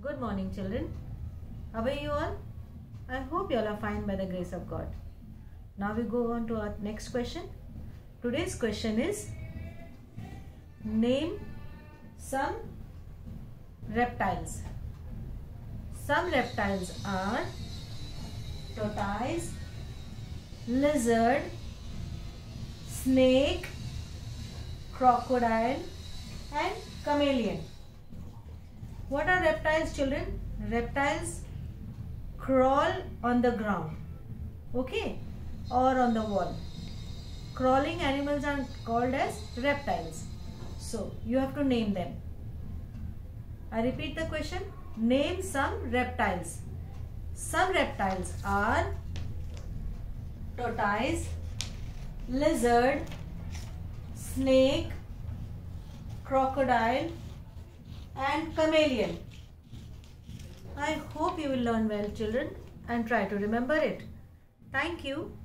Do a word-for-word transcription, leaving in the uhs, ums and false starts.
Good morning, children. How are you all? I hope you all are fine by the grace of God. Now we go on to our next question. Today's question is, name some reptiles. Some reptiles are tortoise, lizard, snake, crocodile and chameleon. What are reptiles, children? Reptiles crawl on the ground, okay, or on the wall. Crawling animals are called as reptiles. So you have to name them. I repeat the question. Name some reptiles. Some reptiles are tortoise, lizard, snake, crocodile and chameleon. I hope you will learn well, children, and try to remember it. Thank you.